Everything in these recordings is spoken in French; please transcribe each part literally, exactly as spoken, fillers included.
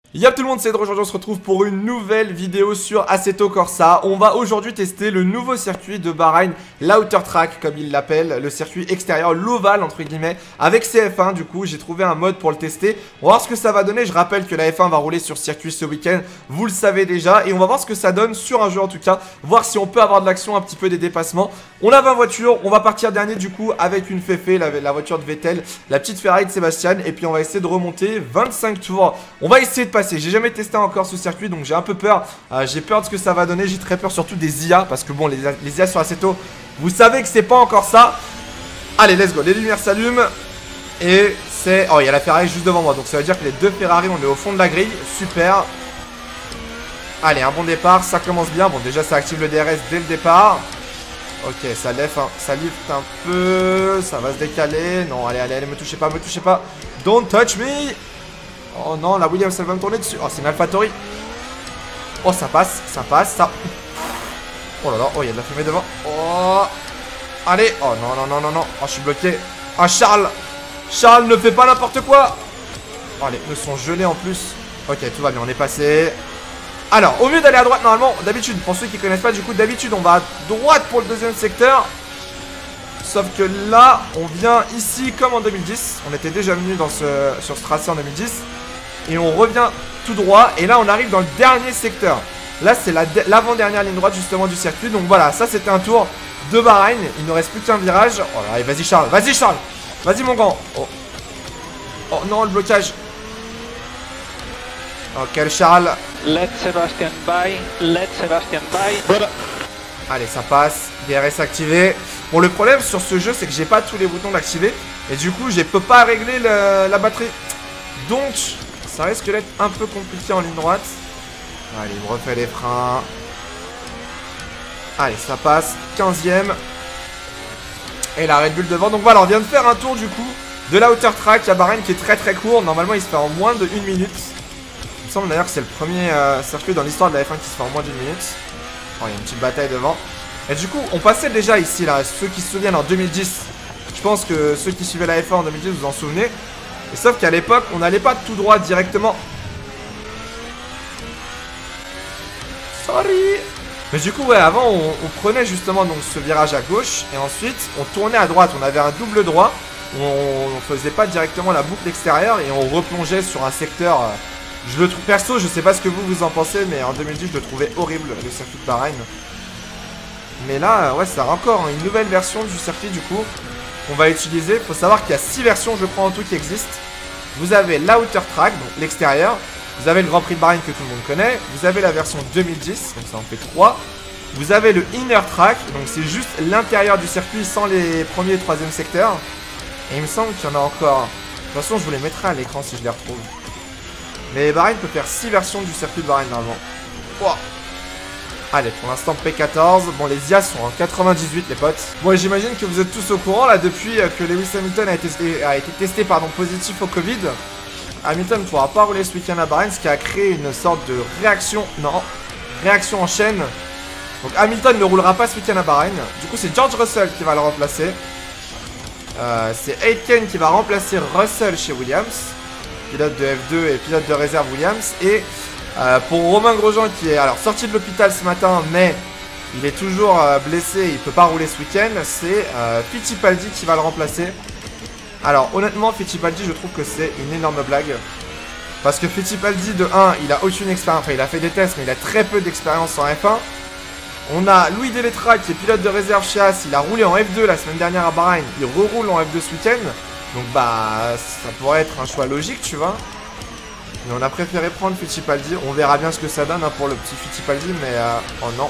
Y'a tout le monde, c'est Dro, aujourd'hui on se retrouve pour une nouvelle vidéo sur Assetto Corsa. On va aujourd'hui tester le nouveau circuit de Bahreïn, l'Outer Track comme il l'appelle, le circuit extérieur, l'ovale entre guillemets, avec C F un. Du coup j'ai trouvé un mode pour le tester. On va voir ce que ça va donner. Je rappelle que la F un va rouler sur circuit ce week-end, vous le savez déjà. Et on va voir ce que ça donne sur un jeu en tout cas, voir si on peut avoir de l'action, un petit peu des dépassements. On a vingt voitures, on va partir dernier du coup avec une Féfé, la, la voiture de Vettel, la petite Ferrari de Sébastien. Et puis on va essayer de remonter vingt-cinq tours. On va essayer de passer. J'ai jamais testé encore ce circuit donc j'ai un peu peur. euh, J'ai peur de ce que ça va donner. J'ai très peur surtout des I A. Parce que bon, les, les I A sur Assetto, vous savez que c'est pas encore ça. Allez, let's go. Les lumières s'allument. Et c'est... Oh, il y a la Ferrari juste devant moi. Donc ça veut dire que les deux Ferrari, on est au fond de la grille. Super. Allez, un bon départ. Ça commence bien. Bon, déjà, ça active le D R S dès le départ. Ok, ça lève, hein, ça lift un peu. Ça va se décaler. Non, allez, allez, allez, me touchez pas, me touchez pas. Don't touch me. Oh non, la Williams, elle va me tourner dessus. Oh, c'est une AlphaTauri. Oh, ça passe, ça passe, ça. Oh là là, oh, il y a de la fumée devant. Oh. Allez. Oh non, non, non, non, non. Oh, je suis bloqué. Ah, Charles. Charles, ne fais pas n'importe quoi. Oh, les pneus sont gelés en plus. Ok, tout va bien, on est passé. Alors, au lieu d'aller à droite, normalement, d'habitude, pour ceux qui connaissent pas, du coup, d'habitude, on va à droite pour le deuxième secteur. Sauf que là, on vient ici comme en deux mille dix. On était déjà venu dans ce, sur ce tracé en deux mille dix. Et on revient tout droit. Et là, on arrive dans le dernier secteur. Là, c'est l'avant-dernière ligne droite justement du circuit. Donc voilà, ça c'était un tour de Bahreïn. Il ne reste plus qu'un virage. Oh là, vas-y Charles, vas-y Charles. Vas-y mon grand. Oh. Oh non, le blocage. Ok, Charles. Let Sébastien by, let Sébastien by. Voilà. Allez, ça passe. D R S activé. Bon, le problème sur ce jeu, c'est que j'ai pas tous les boutons d'activer. Et du coup, je peux pas régler le, la batterie. Donc, ça risque d'être un peu compliqué en ligne droite. Allez, il me refait les freins. Allez, ça passe. quinzième. Et la Red Bull devant. Donc voilà, on vient de faire un tour du coup de la Outer Track à Bahreïn qui est très très court. Normalement, il se fait en moins de une minute. Il me semble d'ailleurs que c'est le premier euh, circuit dans l'histoire de la F un qui se fait en moins d'une minute. Oh, il y a une petite bataille devant. Et du coup, on passait déjà ici, là, ceux qui se souviennent en deux mille dix. Je pense que ceux qui suivaient la F un en deux mille dix, vous en souvenez. Et sauf qu'à l'époque, on n'allait pas tout droit directement. Sorry. Mais du coup, ouais, avant, on, on prenait justement donc ce virage à gauche. Et ensuite, on tournait à droite. On avait un double droit. Où on ne faisait pas directement la boucle extérieure. Et on replongeait sur un secteur... Euh, je le trouve perso, je sais pas ce que vous vous en pensez. Mais en deux mille dix, je le trouvais horrible, le circuit de Bahreïn. Mais là, ouais, c'est encore une nouvelle version du circuit du coup qu'on va utiliser. Faut savoir qu'il y a six versions, je crois, en tout qui existent. Vous avez l'Outer Track, donc l'extérieur. Vous avez le Grand Prix de Bahreïn que tout le monde connaît. Vous avez la version deux mille dix, donc ça en fait trois. Vous avez le Inner Track, donc c'est juste l'intérieur du circuit sans les premiers et troisième secteurs. Et il me semble qu'il y en a encore. De toute façon, je vous les mettrai à l'écran si je les retrouve. Mais Bahreïn peut faire six versions du circuit de Bahreïn normalement. Wow. Allez, pour l'instant P quatorze. Bon, les I A sont en quatre-vingt-dix-huit, les potes. Bon, j'imagine que vous êtes tous au courant, là, depuis que Lewis Hamilton a été, a été testé pardon, positif au Covid. Hamilton ne pourra pas rouler ce week-end à Bahreïn, ce qui a créé une sorte de réaction... Non, réaction en chaîne. Donc Hamilton ne roulera pas ce week-end à Bahreïn. Du coup, c'est George Russell qui va le remplacer. Euh, c'est Aitken qui va remplacer Russell chez Williams. Pilote de F deux et pilote de réserve Williams. Et... Euh, pour Romain Grosjean qui est alors sorti de l'hôpital ce matin mais il est toujours euh, blessé, il peut pas rouler ce week-end, c'est euh, Fittipaldi qui va le remplacer. Alors honnêtement Fittipaldi je trouve que c'est une énorme blague. Parce que Fittipaldi de un il a aucune expérience, enfin il a fait des tests mais il a très peu d'expérience en F un. On a Louis Deletra qui est pilote de réserve chez Haas, il a roulé en F deux la semaine dernière à Bahreïn, il reroule en F deux ce week-end. Donc bah ça pourrait être un choix logique tu vois. Mais on a préféré prendre Fittipaldi. On verra bien ce que ça donne hein, pour le petit Fittipaldi. Mais euh, oh non.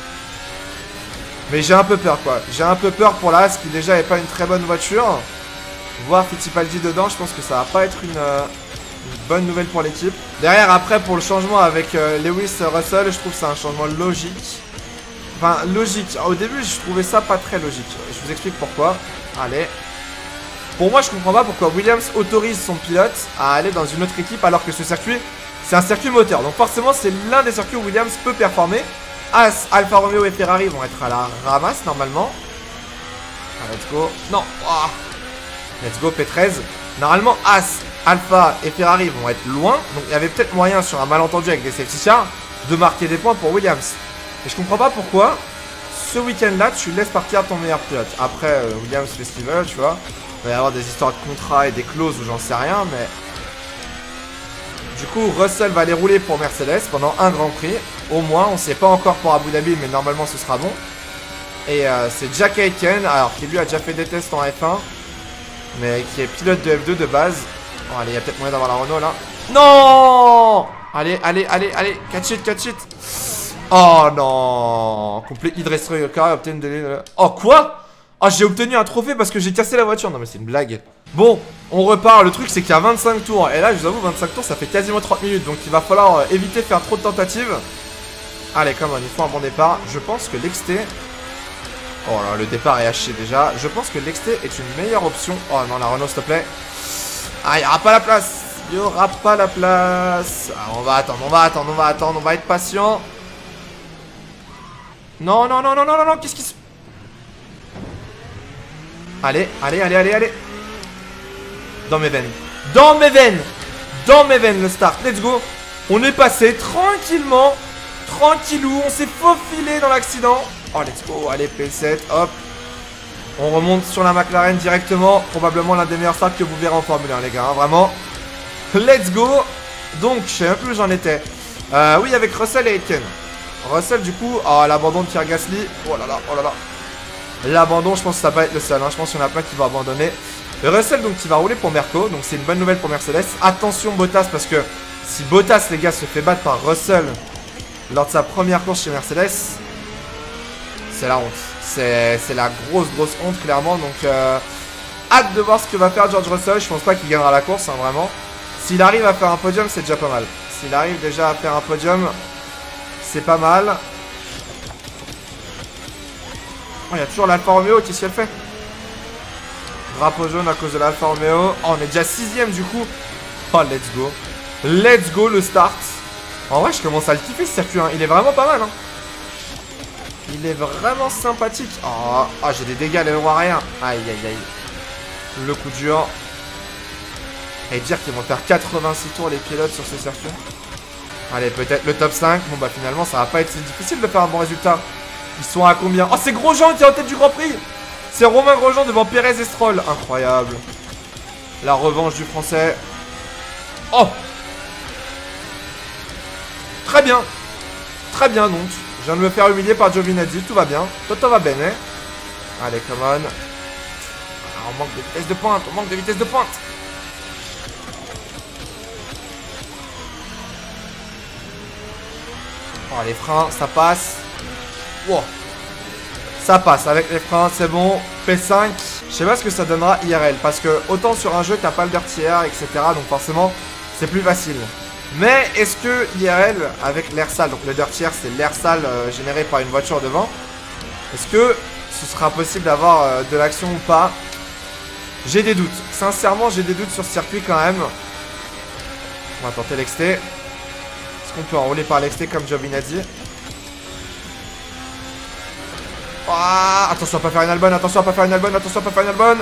Mais j'ai un peu peur quoi. J'ai un peu peur pour la Haas qui déjà n'est pas une très bonne voiture. Voir Fittipaldi dedans, je pense que ça va pas être une, euh, une bonne nouvelle pour l'équipe. Derrière après pour le changement avec euh, Lewis Russell, je trouve que c'est un changement logique. Enfin logique. Au début je trouvais ça pas très logique. Je vous explique pourquoi. Allez. Pour moi, je comprends pas pourquoi Williams autorise son pilote à aller dans une autre équipe alors que ce circuit, c'est un circuit moteur. Donc forcément, c'est l'un des circuits où Williams peut performer. As, Alfa Romeo et Ferrari vont être à la ramasse normalement. Ah, let's go. Non. Oh. Let's go P treize. Normalement, As, Alpha et Ferrari vont être loin. Donc il y avait peut-être moyen sur un malentendu avec des safety cars de marquer des points pour Williams. Et je comprends pas pourquoi ce week-end-là tu laisses partir ton meilleur pilote. Après euh, Williams Festival, tu vois, il va y avoir des histoires de contrats et des clauses ou j'en sais rien, mais du coup Russell va aller rouler pour Mercedes pendant un Grand Prix. Au moins, on sait pas encore pour Abu Dhabi, mais normalement ce sera bon. Et euh, c'est Jack Aitken, alors qui lui a déjà fait des tests en F un, mais qui est pilote de F deux de base. Oh, allez, il y a peut-être moyen d'avoir la Renault là. Non! Allez, allez, allez, allez, catch it, catch it. Oh non! Complet hydrestry car obtenu de... Oh quoi? Oh, j'ai obtenu un trophée parce que j'ai cassé la voiture. Non mais c'est une blague. Bon, on repart. Le truc c'est qu'il y a vingt-cinq tours. Et là, je vous avoue, vingt-cinq tours, ça fait quasiment trente minutes. Donc il va falloir euh, éviter de faire trop de tentatives. Allez, come on, il faut un bon départ. Je pense que l'X T... Oh là, le départ est haché déjà. Je pense que l'X T est une meilleure option. Oh non, la Renault, s'il te plaît. Ah, il n'y aura pas la place. Il n'y aura pas la place. Ah, on va attendre, on va attendre, on va attendre. On va être patient. Non, non, non, non, non, non, non. Qu'est-ce qui se... Allez, allez, allez, allez, allez. Dans mes veines. Dans mes veines. Dans mes veines, le start. Let's go. On est passé tranquillement. Tranquillou. On s'est faufilé dans l'accident. Oh, let's go. Allez, P sept. Hop. On remonte sur la McLaren directement. Probablement l'un des meilleurs starts que vous verrez en Formule un, les gars. Hein, vraiment. Let's go. Donc, je sais un peu où j'en étais. Euh, oui, avec Russell et Aitken. Russell, du coup. Oh, l'abandon de Pierre Gasly. Oh là là, oh là là. L'abandon, je pense que ça va pas être le seul. Hein. Je pense qu'il y en a plein qui vont abandonner. Et Russell, donc, qui va rouler pour Merco. Donc, c'est une bonne nouvelle pour Mercedes. Attention, Bottas, parce que si Bottas, les gars, se fait battre par Russell lors de sa première course chez Mercedes, c'est la honte. C'est la grosse, grosse honte, clairement. Donc, euh, hâte de voir ce que va faire George Russell. Je pense pas qu'il gagnera la course, hein, vraiment. S'il arrive à faire un podium, c'est déjà pas mal. S'il arrive déjà à faire un podium, c'est pas mal. Oh, il y a toujours l'Alfa Romeo, qu'est-ce qu'elle fait? Drapeau jaune à cause de l'Alfa Romeo. Oh, on est déjà sixième du coup. Oh, let's go. Let's go le start. En vrai, je commence à le kiffer ce circuit. Hein. Il est vraiment pas mal. Hein. Il est vraiment sympathique. Oh, oh j'ai des dégâts, les roues arrière. Aïe, aïe, aïe. Le coup dur. Et dire qu'ils vont faire quatre-vingt-six tours les pilotes sur ce circuit. Allez, peut-être le top cinq. Bon, bah finalement, ça va pas être si difficile de faire un bon résultat. Ils sont à combien? Oh, c'est Grosjean qui est en tête du Grand Prix. C'est Romain Grosjean devant Pérez et Stroll. Incroyable. La revanche du français. Oh. Très bien. Très bien, donc. Je viens de me faire humilier par Giovinazzi. Tout va bien. Toto va bene. Allez, come on. Ah, on manque de vitesse de pointe. On manque de vitesse de pointe. Oh, les freins, ça passe. Wow. Ça passe avec les freins, c'est bon. P cinq. Je sais pas ce que ça donnera I R L. Parce que autant sur un jeu, t'as pas le dirty air, et cetera. Donc forcément, c'est plus facile. Mais est-ce que I R L avec l'air sale, donc le dirty air, c'est l'air sale euh, généré par une voiture devant. Est-ce que ce sera possible d'avoir euh, de l'action ou pas? J'ai des doutes. Sincèrement, j'ai des doutes sur ce circuit quand même. On va tenter l'X T. Est-ce qu'on peut enrouler par l'X T comme Giovinazzi? Ah, attention à pas faire une Albon, attention à pas faire une Albon, attention à pas faire une Albon.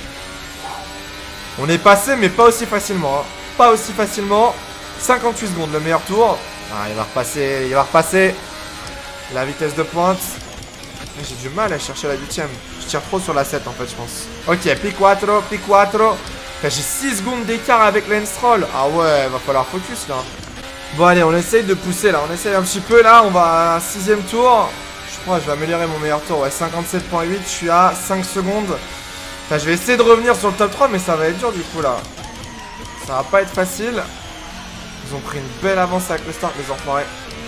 On est passé, mais pas aussi facilement. Hein. Pas aussi facilement. cinquante-huit secondes, le meilleur tour. Ah, il va repasser, il va repasser. La vitesse de pointe. J'ai du mal à chercher la huitième. Je tire trop sur la sept en fait, je pense. Ok, P quatre, P quatre. J'ai six secondes d'écart avec Lance Stroll. Ah ouais, va falloir focus là. Bon, allez, on essaye de pousser là. On essaye un petit peu là. On va à un sixième tour. Je crois que je vais améliorer mon meilleur tour. Ouais, cinquante-sept virgule huit. Je suis à cinq secondes. Enfin, je vais essayer de revenir sur le top trois, mais ça va être dur du coup là. Ça va pas être facile. Ils ont pris une belle avance avec le start, les enfoirés.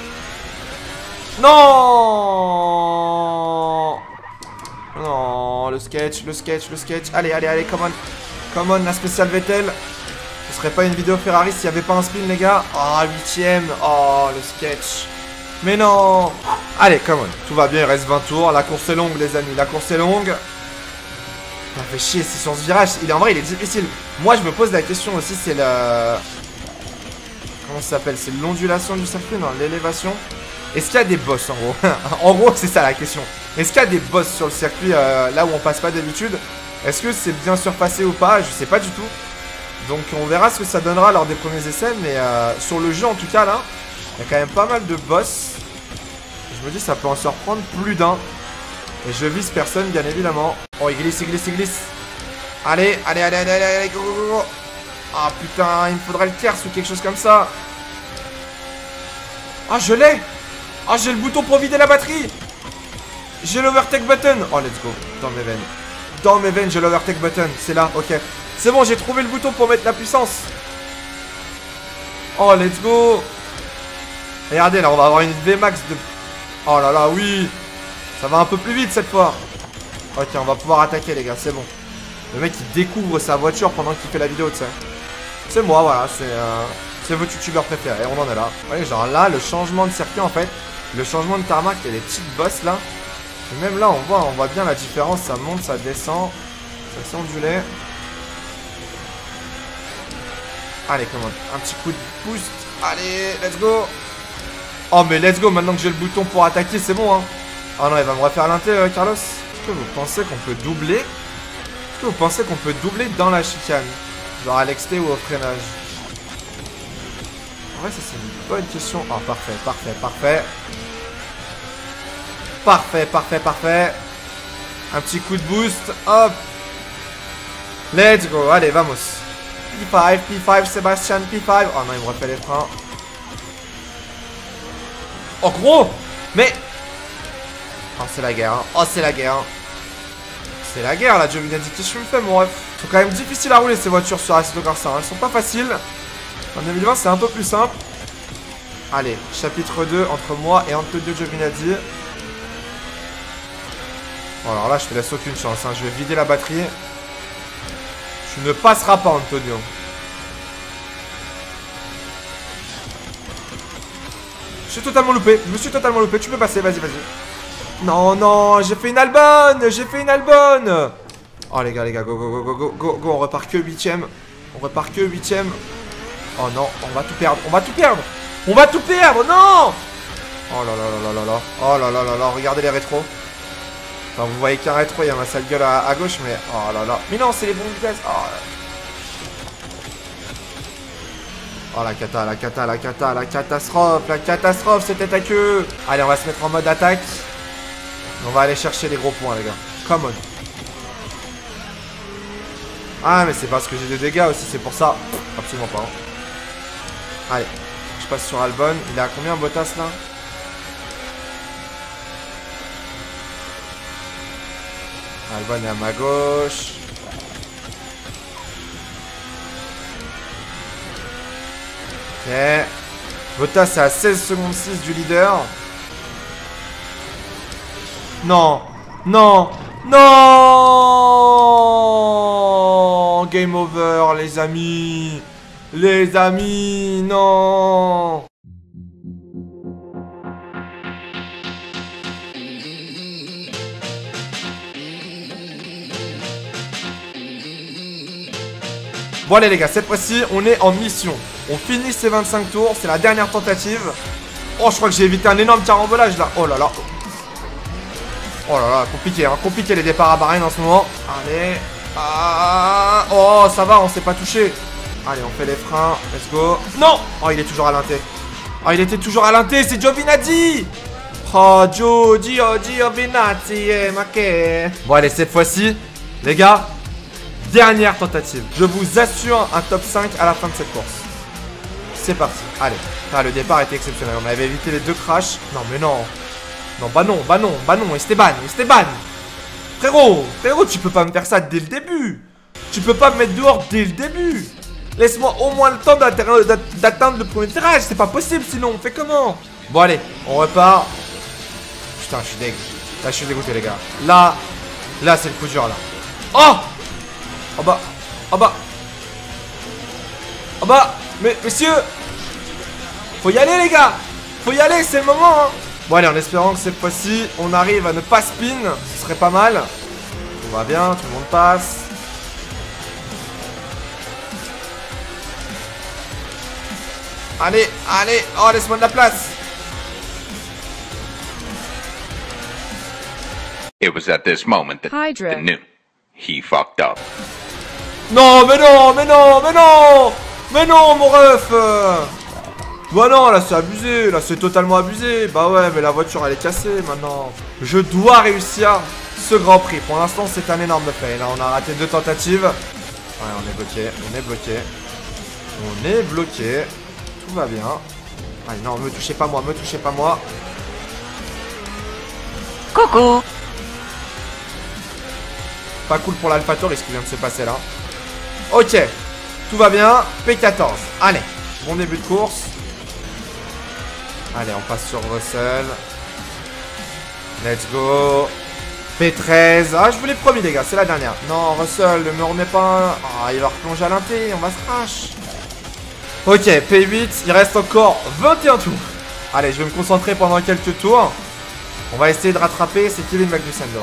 Non! Non, le sketch, le sketch, le sketch. Allez, allez, allez, come on. Come on, la spéciale Vettel. Ce serait pas une vidéo Ferrari s'il n'y avait pas un spin, les gars. Oh, huitième. Oh, le sketch. Mais non. Allez, come on. Tout va bien, il reste vingt tours. La course est longue, les amis. La course est longue. Ça fait chier, c'est sur ce virage. Il est, en vrai, il est difficile. Moi, je me pose la question aussi, c'est le... Comment ça s'appelle? C'est l'ondulation du circuit, non? L'élévation. Est-ce qu'il y a des boss, en gros? En gros, c'est ça la question. Est-ce qu'il y a des boss sur le circuit, euh, là où on passe pas d'habitude? Est-ce que c'est bien surpassé ou pas? Je sais pas du tout. Donc on verra ce que ça donnera lors des premiers essais. Mais euh, sur le jeu en tout cas là, il y a quand même pas mal de boss. Je me dis ça peut en surprendre plus d'un. Et je vise personne bien évidemment. Oh il glisse, il glisse, il glisse. Allez, allez, allez, allez, allez, allez, go, go, go. Ah putain, il me faudrait le tierce ou quelque chose comme ça. Ah je l'ai. Ah j'ai le bouton pour vider la batterie. J'ai l'overtake button. Oh let's go. Dans mes veines. Dans mes veines j'ai l'overtake button. C'est là, ok. C'est bon, j'ai trouvé le bouton pour mettre la puissance. Oh let's go. Regardez là, on va avoir une V max de... Oh là là, oui. Ça va un peu plus vite cette fois. Ok, on va pouvoir attaquer les gars, c'est bon. Le mec il découvre sa voiture pendant qu'il fait la vidéo, tu sais. C'est moi, voilà, c'est euh, c'est votre youtubeur préféré, on en est là. Vous voyez, genre là, le changement de circuit en fait, le changement de tarmac, il y a des petites bosses là. Et même là, on voit, on voit bien la différence, ça monte, ça descend. Ça s'est ondulé. Allez, comment, un petit coup de boost. Allez, let's go. Oh mais let's go, maintenant que j'ai le bouton pour attaquer, c'est bon hein. Ah non, il va me refaire l'inté, euh, Carlos. Est-ce que vous pensez qu'on peut doubler? Est-ce que vous pensez qu'on peut doubler dans la chicane? Genre à l'ex T ou au freinage? En vrai, ça c'est une bonne question. Ah, parfait, parfait, parfait. Parfait, parfait, parfait. Un petit coup de boost, hop. Let's go, allez, vamos. P cinq, P cinq, Sébastien, P cinq. Oh non, il me refait les freins. Oh gros. Mais... Oh, c'est la guerre, hein. Oh, c'est la guerre, hein. C'est la guerre, là, Giovinazzi. Qu'est-ce que je me fais, mon ref? Ils sont quand même difficiles à rouler, ces voitures sur Assetto Corsa, hein. Elles sont pas faciles. En deux mille vingt, c'est un peu plus simple. Allez, chapitre deux, entre moi et Antonio Giovinazzi. Bon, alors là, je te laisse aucune chance, hein. Je vais vider la batterie. Tu ne passeras pas, Antonio. Je suis totalement loupé. Je me suis totalement loupé. Tu peux passer, vas-y, vas-y. Non, non, j'ai fait une albonne. J'ai fait une albonne. Oh, les gars, les gars, go, go, go, go, go, go, go. On repart que huitième. On repart que huitième. Oh non, on va tout perdre. On va tout perdre. On va tout perdre, non. Oh là là là là là là. Oh là là là là. Regardez les rétros. Enfin, vous voyez qu'un rétro, il y a ma sale gueule à, à gauche, mais... Oh là là. Mais non, c'est les bons gaz. Oh là. Oh la cata, la cata, la cata, la catastrophe, la catastrophe, c'était ta queue. Allez, on va se mettre en mode attaque. On va aller chercher les gros points, les gars. Come on. Ah, mais c'est parce que j'ai des dégâts aussi, c'est pour ça. Absolument pas. Hein. Allez, je passe sur Albon. Il est à combien, Bottas, là? Albon est à ma gauche. Ok. Bottas est à seize secondes six du leader. Non. Non. Non. Game over, les amis. Les amis, non. Bon allez les gars, cette fois-ci, on est en mission. On finit ces vingt-cinq tours, c'est la dernière tentative. Oh, je crois que j'ai évité un énorme carambolage là. Oh là là. Oh là là, compliqué, hein. Compliqué les départs à Bahreïn en ce moment. Allez. Ah. Oh, ça va, on s'est pas touché. Allez, on fait les freins. Let's go. Non. Oh, il est toujours à l'inté. Oh, il était toujours à l'inté, c'est Giovinazzi. Oh, Gio, Gio, Giovinazzi, eh, ma che. Bon, allez, cette fois-ci, les gars, dernière tentative. Je vous assure un top cinq à la fin de cette course. C'est parti. Allez. Ah, le départ était exceptionnel. On avait évité les deux crashs. Non, mais non. Non, bah non, bah non, bah non. Esteban, Esteban. Frérot, frérot, tu peux pas me faire ça dès le début. Tu peux pas me mettre dehors dès le début. Laisse-moi au moins le temps d'atteindre le premier virage. C'est pas possible sinon. On fait comment? Bon, allez, on repart. Putain, je suis dégoûté. Là, je suis dégoûté, les gars. Là, là, c'est le coup dur, là. Oh! Oh bah, oh bah. Oh bah, mais, messieurs. Faut y aller, les gars. Faut y aller, c'est le moment, hein. Bon, allez, en espérant que cette fois-ci, on arrive à ne pas spin. Ce serait pas mal. On va bien, tout le monde passe. Allez, allez. Oh, laisse-moi de la place. It was at this moment that Hydra knew he fucked up. Non, mais non, mais non, mais non. Mais non, mon ref. Bah non, là c'est abusé, là c'est totalement abusé. Bah ouais, mais la voiture elle est cassée maintenant. Je dois réussir ce Grand Prix. Pour l'instant c'est un énorme fail. Là on a raté deux tentatives. Ouais, on est bloqué, on est bloqué. On est bloqué. Tout va bien. Allez, non, me touchez pas moi, me touchez pas moi. Coucou. Pas cool pour l'AlphaTauri ce qui vient de se passer là. Ok, tout va bien. P quatorze, allez, bon début de course. Allez, on passe sur Russell. Let's go. P treize. Ah, je vous l'ai promis, les gars, c'est la dernière. Non, Russell, ne me remets pas. Ah, il va replonger à l'inté, on va se crash. Ok, P huit, il reste encore vingt et un tours. Allez, je vais me concentrer pendant quelques tours. On va essayer de rattraper. C'est Kevin Magnussen dehors.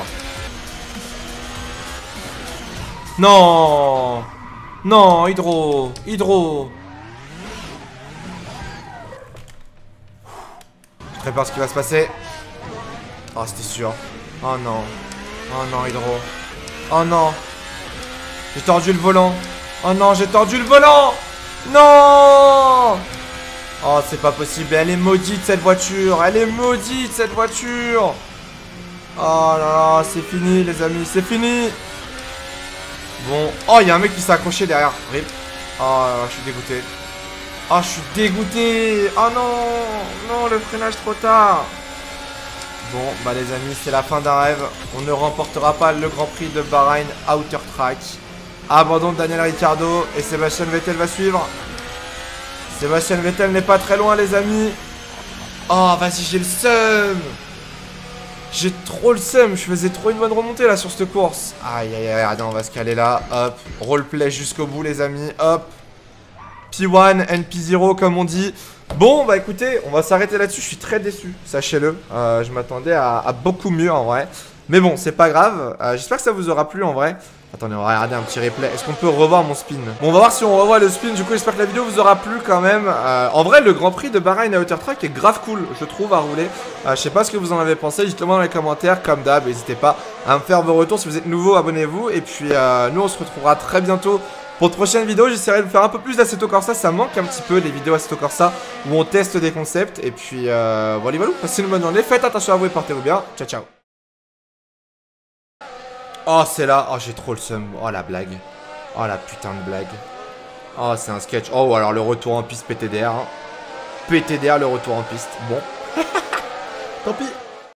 Non. Non, Hydro. Hydro. Je prépare ce qui va se passer. Oh, c'était sûr. Oh non. Oh non, Hydro. Oh non. J'ai tordu le volant. Oh non, j'ai tordu le volant. Non. Oh, c'est pas possible. Elle est maudite, cette voiture. Elle est maudite, cette voiture. Oh là là, c'est fini, les amis. C'est fini. Bon. Oh, il y a un mec qui s'est accroché derrière. Rip. Oh là là, je suis dégoûté. Oh, je suis dégoûté. Oh non. Non, le freinage trop tard. Bon, bah les amis, c'est la fin d'un rêve. On ne remportera pas le Grand Prix de Bahreïn Outer Track. Abandon de Daniel Ricciardo et Sébastien Vettel va suivre. Sébastien Vettel n'est pas très loin, les amis. Oh, vas-y, j'ai le seum. J'ai trop le seum. Je faisais trop une bonne remontée là sur cette course. Aïe, aïe, aïe. Attends, on va se caler là. Hop. Roleplay jusqu'au bout, les amis. Hop. P un and P zéro, comme on dit. Bon, bah écoutez, on va s'arrêter là-dessus. Je suis très déçu, sachez-le. Euh, je m'attendais à, à beaucoup mieux en vrai. Mais bon, c'est pas grave. Euh, J'espère que ça vous aura plu en vrai. Attendez, on va regarder un petit replay. Est-ce qu'on peut revoir mon spin? Bon, on va voir si on revoit le spin. Du coup, j'espère que la vidéo vous aura plu quand même. Euh, en vrai, le Grand Prix de Bahreïn à Outer Track est grave cool, je trouve, à rouler. Euh, je sais pas ce que vous en avez pensé. Dites-le moi dans les commentaires. Comme d'hab, n'hésitez pas à me faire vos retours. Si vous êtes nouveau, abonnez-vous. Et puis, euh, nous, on se retrouvera très bientôt pour de prochaines vidéos. J'essaierai de faire un peu plus d'Assetto Corsa. Ça manque un petit peu, les vidéos Assetto Corsa où on teste des concepts. Et puis, euh, voilà, voilà. Passez une bonne journée. Faites attention à vous et portez-vous bien. Ciao, ciao. Oh, c'est là. Oh, j'ai trop le seum. Oh, la blague. Oh, la putain de blague. Oh, c'est un sketch. Oh, alors le retour en piste P T D R. Hein. P T D R, le retour en piste. Bon. Tant pis.